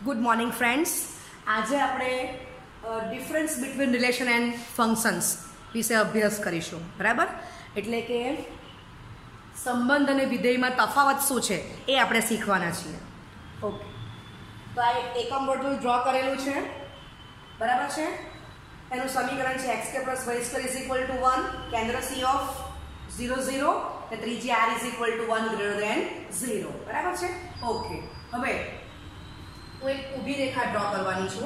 Good morning friends. આજે આપણે difference between relation and functions વિશે અભ્યાસ કરીશું. બરાબર, એટલે કે સંબંધ અને વિધેયમાં તફાવત શું છે એ આપણે શીખવાના છીએ. ઓકે, તો આ એક એકમ વર્તુળ ડ્રો કરેલું છે. બરાબર છે. એનું સમીકરણ છે x² + y² = 1, કેન્દ્ર C ઓફ 0 0 અને ત્રિજ્યા r = 1 > 0. બરાબર છે. ઓકે, હવે હું એક ઊભી રેખા ડ્રો કરવાની છું.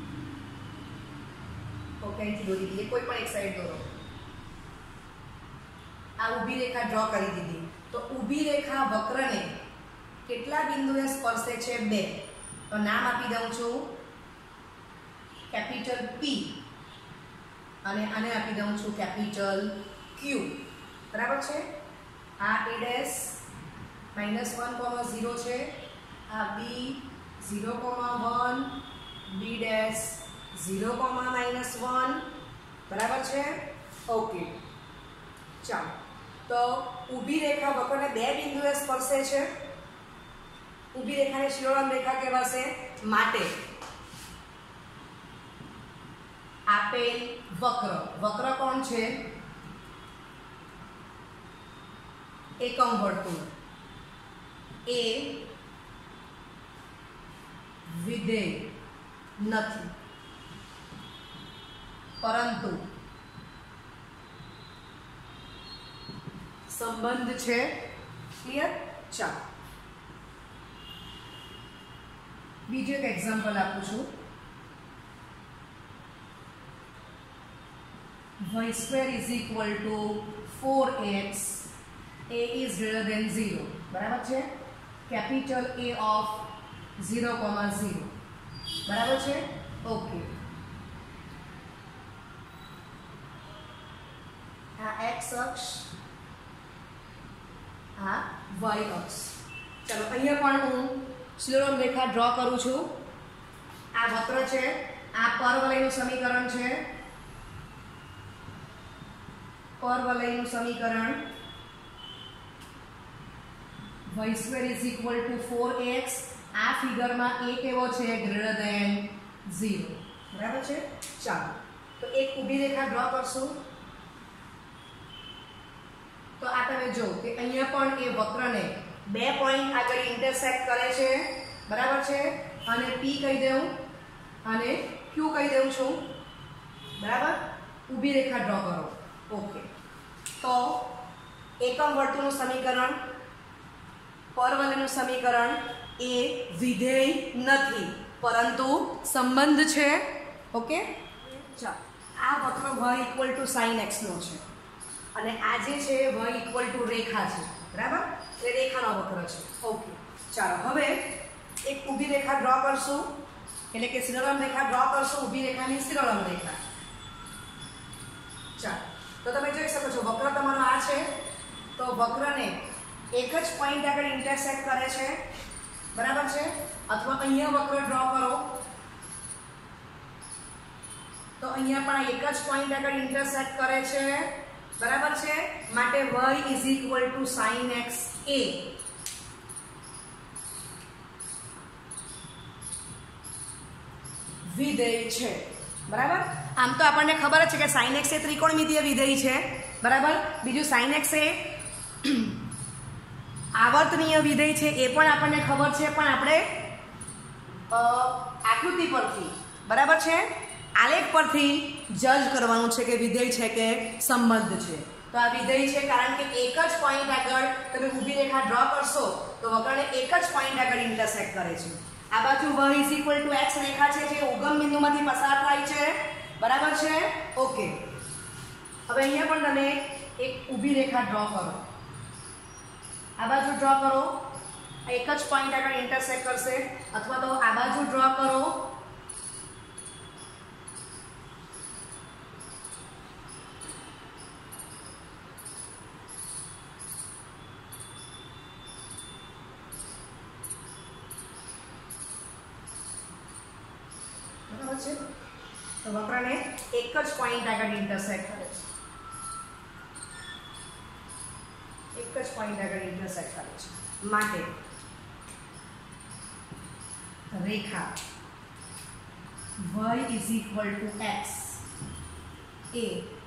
ઓકે, અહીંથી દોરી દીધી, કોઈ પણ એક સાઈડ દોરો. આ ઊભી રેખા ડ્રો કરી દીધી. તો ઊભી રેખા વક્રને કેટલા બિંદુએ સ્પર્શે છે? 2. તો નામ આપી દઉં છું કેપિટલ P અને આને આપી દઉં છું કેપિટલ Q. બરાબર છે. આ A' -1, 0 છે. આ B 0, 1, B' 0, -1. બરાબર છે. ઓકે, ચાલો. તો ઊભી રેખા વક્રને 2 બિંદુએ સ્પર્શે છે. ઊભી રેખાને શિરોલંબ રેખા કહેવાશે. માટે આપેલ વક્ર કોણ છે? એકમ વર્તુળ. એ વિધેય નથી, પરંતુ સંબંધ છે. ક્લિયર? ચાલો બીજું એક એક્ઝામ્પલ આપું છું. y² = 4x, a is greater than 0. બરાબર છે. Capital A of 0, 0. બરાબર છે. ઓકે, આ x અક્ષ, આ y અક્ષ. ચલો, અહીંયા પણ હું શિરોલંબ રેખા ડ્રો કરું છું. આ વક્ર છે. આ પરવલયનું સમીકરણ છે. પરવલયનું સમીકરણ y² = 4x. આ ફિગરમાં a કેવો છે? Greater than 0. બરાબર છે. ચાલો, તો એક ઊભી રેખા ડ્રો કરશું. તો આ તમે જો કે અહીંયા પણ એ વક્રને 2 પોઈન્ટ આગળ ઇન્ટરસેક્ટ કરે છે. બરાબર છે. અને P કહી દઉં અને Q કહી દઉં છું. બરાબર. ઊભી રેખા ડ્રો કરો. ઓકે, તો એકમ વર્તુળનું સમીકરણ, પરવલયનું સમીકરણ એ વિધેય નથી, પરંતુ સંબંધ છે. ઓકે, ચાલો. આ વક્ર y = sin x નો છે અને આ જે છે y = રેખા છે. બરાબર, એ રેખાનો વક્ર છે. ઓકે, ચાલો હવે એક ઊભી રેખા ડ્રો કરશું, એટલે કે શિરોલંબ રેખા ડ્રો કરશું. ઊભી રેખાની શિરોલંબ રેખા. ચાલો, તો તમે જોઈ શકો છો વક્ર તમારો આ છે. તો વક્રને એક જ પોઈન્ટ આગળ ઇન્ટરસેક્ટ કરે છે. બરાબર છે. અથવા અહીંયા વક્ર ડ્રો કરો તો અહીંયા પણ એક જ પોઈન્ટ આગળ ઇન્ટરસેક્ટ કરે છે. બરાબર છે. માટે y = sin x a. વિધેય છે. બરાબર. આમ તો આપણને ખબર જ છે કે sin x એ ત્રિકોણમિતીય વિધેય છે. બરાબર. બીજું sin x એ આવર્તનીય વિધેય છે, એ પણ આપણને ખબર છે. પણ આપણે આકૃતિ પરથી, બરાબર છે, આલેખ પરથી જજ કરવાનું છે કે વિધેય છે કે સંબંધ છે. તો આ વિધેય છે, કારણ કે એક જ પોઈન્ટ આગળ તમે ઊભી રેખા ડ્રો કરશો તો વક્રને એક જ પોઈન્ટ આગળ ઇન્ટરસેક્ટ કરે છે. આ બાજુ y = x રેખા છે જે ઉગમ બિંદુમાંથી પસાર થાય છે. બરાબર છે. ઓકે, હવે અહીંયા પણ તમે એક ઊભી રેખા ડ્રો કરો. આ બાજુ ડ્રો કરો, એક જ પોઈન્ટ આગળ ઇન્ટરસેક્ટ કરશે. અથવા તો આ બાજુ ડ્રો કરો, બરાબર છે. તો વક્રને એક જ પોઈન્ટ આગળ ઇન્ટરસેક્ટ કરે છે. એક જ પોઈન્ટ આગળ ઇન્ટરસેક્ટ કરે છે. માટે રેખા y is equal to x એ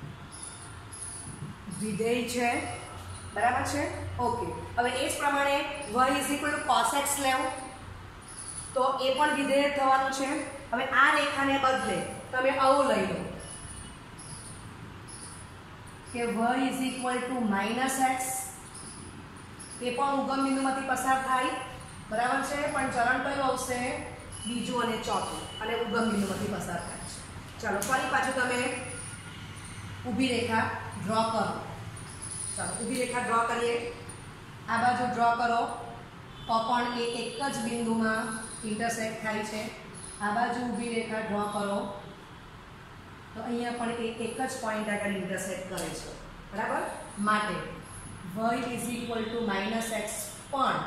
વિધેય છે, બરાબર છે? ઓકે, હવે એ જ પ્રમાણે y is equal to cos x લેવું તો એ પણ વિધેય થવાનું છે. હવે આ રેખાને બદલે તમે આવું લઈ લો કે y is equal to minus x, એ પણ ઉગમ બિંદુમાંથી પસાર થાય, બરાબર છે? પણ ચરણ કયું આવશે? બીજું અને ચોથું, અને ઉગમ બિંદુમાંથી પસાર થાય છે. ચાલો ફરી પાછું તમે ઊભી રેખા ડ્રો કરો. ચાલો ઊભી રેખા ડ્રો કરીએ. આ બાજુ ડ્રો કરો તો પણ એ એક જ બિંદુમાં ઇન્ટરસેક્ટ થાય છે. આ બાજુ ઊભી રેખા ડ્રો કરો તો અહીંયા પણ એ એક જ પોઈન્ટ આગળ ઇન્ટરસેક્ટ કરે છે, બરાબર? માટે y is equal to minus x પણ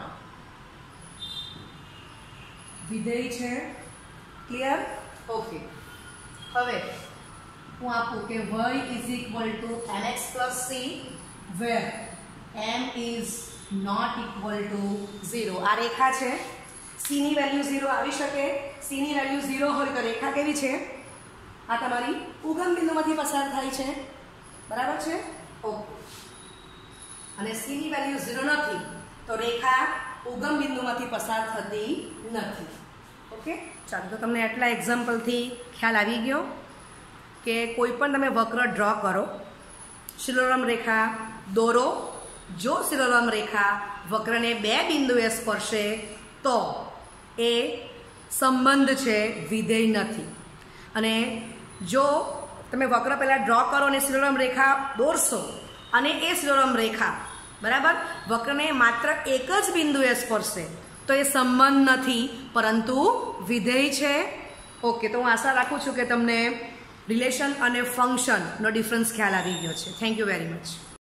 વિધેય છે. ક્લિયર? ઓકે, હવે હું આપું કે y is equal to mx plus c where m is not equal to 0. આ રેખા છે, c ની વેલ્યુ 0 આવી શકે. c ની વેલ્યુ 0 હોય તો રેખા કેવી છે? આ તમારી ઉગમ બિંદુમાંથી પસાર થાય છે, બરાબર છે? ઓકે, અને c ની વેલ્યુ 0 નથી તો રેખા ઉગમ બિંદુમાંથી પસાર થતી નથી. ઓકે, ચાલો તો તમને આટલા એક્ઝામ્પલથી ખ્યાલ આવી ગયો કે કોઈ પણ તમે વક્ર ડ્રો કરો, શિરોરમ રેખા દોરો. જો શિરોરમ રેખા વક્રને બે બિંદુએ સ્પર્શે તો એ સંબંધ છે, વિધેય નથી. અને જો તમે વક્ર પહેલાં ડ્રો કરો અને શિરોરમ રેખા દોરશો અને એ શિરોરમ રેખા, બરાબર, વક્રને માત્ર એક જ બિંદુએ સ્પર્શે તો એ સંબંધ નથી પરંતુ વિધેય છે. ઓકે, તો હું આશા રાખું છું કે તમને રિલેશન અને ફંક્શનનો ડિફરન્સ ખ્યાલ આવી ગયો છે. Thank you very much.